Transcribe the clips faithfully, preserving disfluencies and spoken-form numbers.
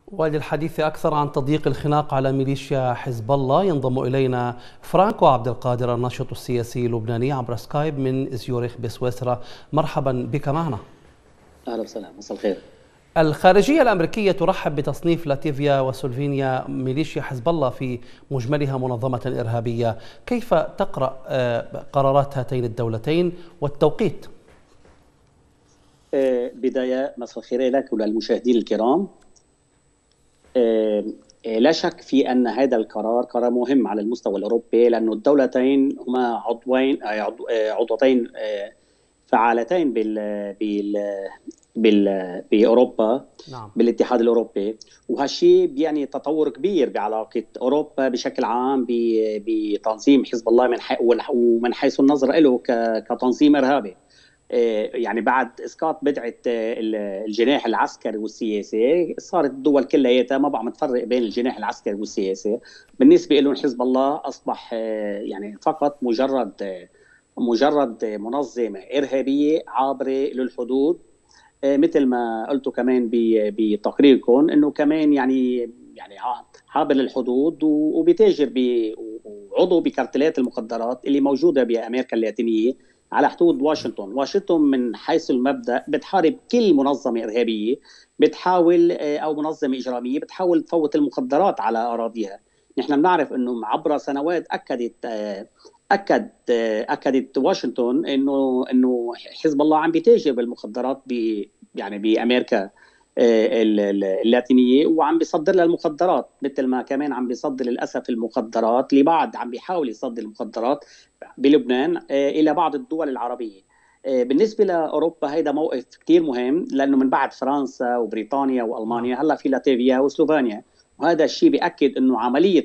وللحديث أكثر عن تضييق الخناق على ميليشيا حزب الله ينضم إلينا فرانكو عبد القادر الناشط السياسي اللبناني عبر سكايب من زيورخ بسويسرا. مرحبا بك معنا. أهلا وسهلا، مساء الخير. الخارجية الأمريكية ترحب بتصنيف لاتفيا وسلوفينيا ميليشيا حزب الله في مجملها منظمة إرهابية، كيف تقرأ قرارات هاتين الدولتين والتوقيت؟ بداية مساء الخير لك وللمشاهدين الكرام. لا شك في أن هذا القرار قرار مهم على المستوى الأوروبي، لأن الدولتين هما عضوين عضوتين فعالتين بال بال بال باوروبا. نعم. بالاتحاد الاوروبي، وهالشيء بيعني تطور كبير بعلاقه اوروبا بشكل عام بتنظيم حزب الله من حي... ومن حيث النظر له كتنظيم ارهابي. يعني بعد اسقاط بدعه الجناح العسكري والسياسي صارت الدول كلها ما بقى متفرق بين الجناح العسكري والسياسي. بالنسبه لهم حزب الله اصبح يعني فقط مجرد مجرد منظمه ارهابيه عابره للحدود، مثل ما قلتوا كمان بتقريركم انه كمان يعني يعني عابر للحدود وبيتاجر وعضو بكارتلات المخدرات اللي موجوده بامريكا اللاتينيه على حدود واشنطن. واشنطن من حيث المبدا بتحارب كل منظمه ارهابيه بتحاول او منظمه اجراميه بتحاول تفوت المخدرات على اراضيها. نحن بنعرف انه عبر سنوات اكدت اكد اكدت واشنطن انه انه حزب الله عم بيتاجر بالمخدرات ب يعني بامريكا اللاتينيه، وعم بيصدر لها المخدرات، مثل ما كمان عم بيصدر للاسف المخدرات لبعض، عم بيحاول يصدر المخدرات بلبنان الى بعض الدول العربيه. بالنسبه لاوروبا هيدا موقف كثير مهم، لانه من بعد فرنسا وبريطانيا والمانيا هلا في لاتفيا وسلوفينيا، وهذا الشيء بياكد انه عمليه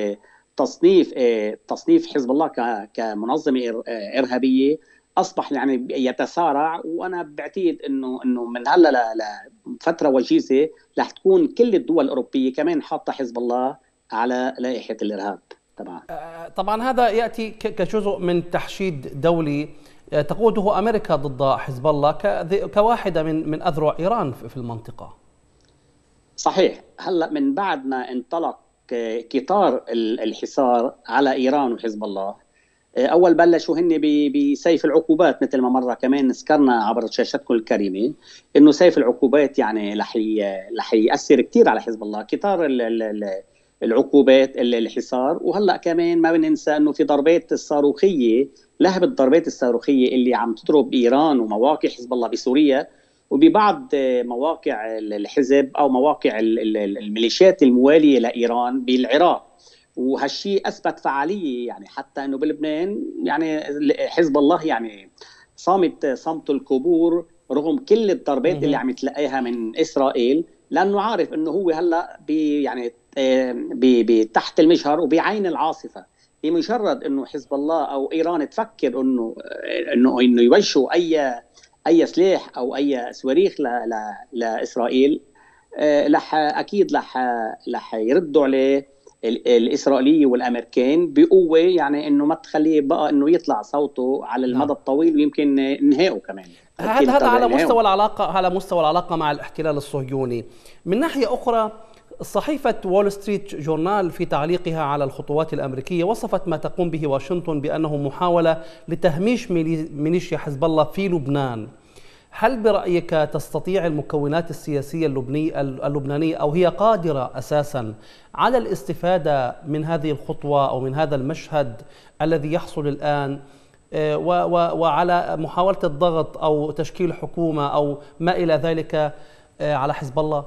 تصنيف تصنيف حزب الله كمنظمه ارهابيه اصبح يعني يتسارع. وانا بعتقد انه انه من هلا لفتره وجيزه رح تكون كل الدول الاوروبيه كمان حاطه حزب الله على لائحه الارهاب تبعها. طبعا هذا ياتي كجزء من تحشيد دولي تقوده امريكا ضد حزب الله كواحده من من اذرع ايران في المنطقه. صحيح. هلا من بعد ما انطلق قطار الحصار على ايران وحزب الله، اول بلشوا هن بسيف العقوبات، مثل ما مره كمان ذكرنا عبر شاشتكم الكريمه انه سيف العقوبات يعني رح رح ياثر كثير على حزب الله، قطار العقوبات الحصار. وهلا كمان ما بننسى انه في ضربات الصاروخيه، لهب الضربات الصاروخيه اللي عم تضرب ايران ومواقع حزب الله بسوريا وببعض مواقع الحزب او مواقع الميليشيات المواليه لايران بالعراق. وهالشيء اثبت فعاليه، يعني حتى انه بلبنان يعني حزب الله يعني صامت صمت الكبور رغم كل الضربات اللي عم يتلقاها من اسرائيل، لانه عارف انه هو هلا بي يعني بي بي تحت المجهر وبعين العاصفه. بمجرد انه حزب الله او ايران تفكر انه انه انه يوجهوا اي اي سلاح او اي صواريخ لاسرائيل، رح اكيد رح رح يردوا عليه الاسرائيليه والامريكان بقوه، يعني انه ما تخليه بقى انه يطلع صوته على المدى الطويل ويمكن انهائه كمان. هذا هذا على مستوى العلاقه على مستوى العلاقه مع الاحتلال الصهيوني. من ناحيه اخرى، صحيفه وول ستريت جورنال في تعليقها على الخطوات الامريكيه وصفت ما تقوم به واشنطن بانه محاوله لتهميش ميليشيا حزب الله في لبنان. هل برأيك تستطيع المكونات السياسية اللبنانية أو هي قادرة أساساً على الاستفادة من هذه الخطوة أو من هذا المشهد الذي يحصل الآن وعلى محاولة الضغط أو تشكيل حكومة أو ما إلى ذلك على حزب الله؟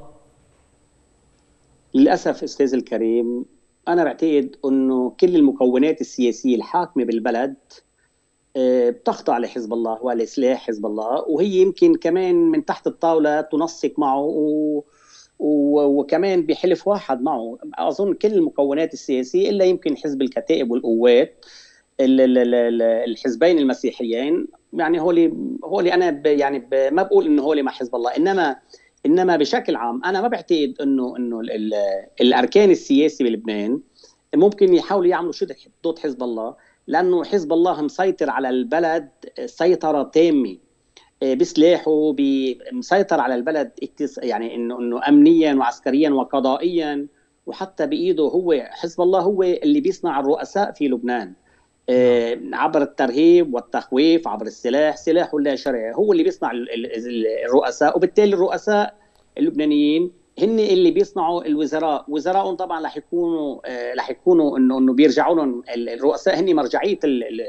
للأسف أستاذ الكريم، أنا بعتقد أنه كل المكونات السياسية الحاكمة بالبلد بتخضع لحزب الله ولسلاح حزب الله، وهي يمكن كمان من تحت الطاولة تنسق معه و... و... وكمان بحلف واحد معه. أظن كل المكونات السياسية إلا يمكن حزب الكتائب والقوات، الحزبين المسيحيين، يعني هولي هولي أنا ب... يعني ب... ما بقول إنه هولي مع حزب الله، إنما إنما بشكل عام أنا ما بعتقد إنه إنه ال... الأركان السياسي بلبنان ممكن يحاولوا يعملوا شيء ضد حزب الله، لأنه حزب الله مسيطر على البلد سيطرة تامة. بسلاحه، مسيطر على البلد يعني انه انه امنيا وعسكريا وقضائيا، وحتى بايده هو حزب الله هو اللي بيصنع الرؤساء في لبنان. نعم. عبر الترهيب والتخويف، عبر السلاح، سلاحه اللا شرعي هو اللي بيصنع الرؤساء، وبالتالي الرؤساء اللبنانيين هن اللي بيصنعوا الوزراء. وزراءهم طبعا رح يكونوا رح يكونوا انه انه بيرجعوا لهم الرؤساء، هن مرجعيه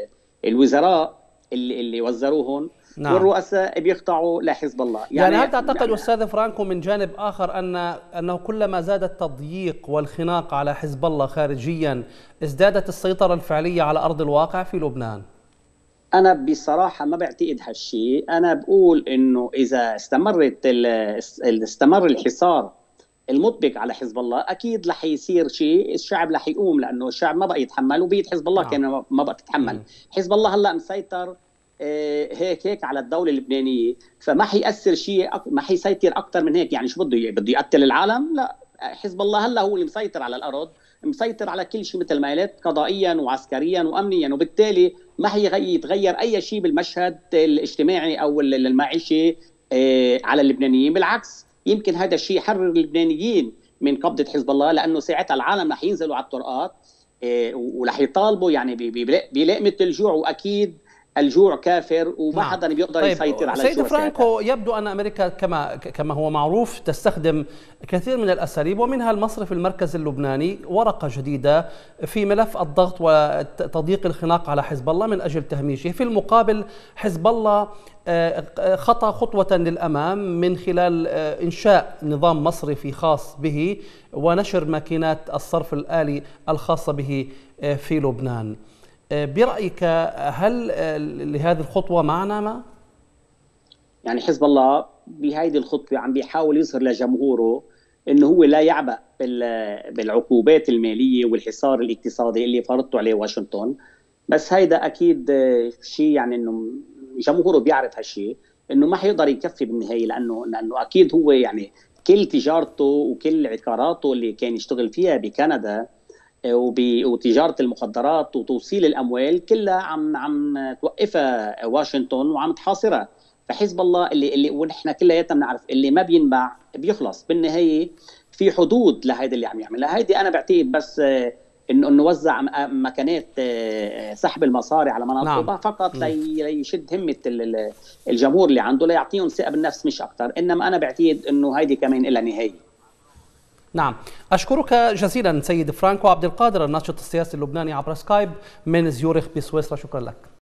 الوزراء اللي اللي وزروهم. نعم. والرؤساء بيخضعوا لحزب الله. يعني, يعني هل تعتقد يعني أستاذ فرانكو من جانب آخر أن أنه كلما زاد التضييق والخناق على حزب الله خارجيا ازدادت السيطرة الفعلية على أرض الواقع في لبنان؟ أنا بصراحة ما بعتقد هالشيء. أنا بقول إنه إذا استمرت استمر الحصار المطبق على حزب الله أكيد رح يصير شيء، الشعب رح يقوم، لأنه الشعب ما بقى يتحمل، وبيد حزب الله كان ما بقى تتحمل. حزب الله هلا مسيطر هيك هيك على الدولة اللبنانية، فما حيأثر شيء، ما حيسيطر أكثر من هيك. يعني شو بده بده يقتل العالم؟ لا، حزب الله هلا هو اللي مسيطر على الأرض، مسيطر على كل شيء مثل ما قلت، قضائيا وعسكريا وأمنيا، وبالتالي ما حيتغير أي شيء بالمشهد الاجتماعي أو المعيشي على اللبنانيين. بالعكس، يمكن هذا الشيء يحرر اللبنانيين من قبضة حزب الله، لأنه ساعتها العالم رح ينزلوا على الطرقات ورح يطالبوا يعني بلقمة الجوع، وأكيد الجوع كافر وما نعم. حدا بيقدر طيب يسيطر على الجوع. سيد فرانكو، يبدو أن أمريكا كما كما هو معروف تستخدم كثير من الأساليب، ومنها المصرف المركزي اللبناني ورقة جديدة في ملف الضغط وتضييق الخناق على حزب الله من أجل تهميشه. في المقابل حزب الله خطى خطوة للأمام من خلال إنشاء نظام مصرفي خاص به ونشر ماكينات الصرف الآلي الخاصة به في لبنان. برأيك هل لهذه الخطوة معنى ما؟ يعني حزب الله بهذه الخطوة عم بيحاول يظهر لجمهوره انه هو لا يعبأ بالعقوبات المالية والحصار الاقتصادي اللي فرضته عليه واشنطن، بس هيدا اكيد شيء يعني انه جمهوره بيعرف هالشيء، انه ما حيقدر يكفي بالنهاية، لانه لانه اكيد هو يعني كل تجارته وكل عقاراته اللي كان يشتغل فيها بكندا وتجارة المخدرات وتوصيل الأموال كلها عم عم توقفها واشنطن وعم تحاصرها. فحزب الله اللي اللي ونحن كلياتنا بنعرف اللي ما بينباع بيخلص بالنهاية. في حدود لهيدا اللي عم يعملها. هيدي أنا بعتقد بس إنه نوزع مكانات سحب المصاري على مناطقها نعم. فقط ليشد همة الجمهور اللي عنده، ليعطيهم ثقة بالنفس مش أكثر. إنما أنا بعتقد إنه هيدي كمان إلها نهاية. نعم، أشكرك جزيلا سيد فرانكو عبد القادر، الناشط السياسي اللبناني عبر سكايب من زيورخ بسويسرا. شكرا لك.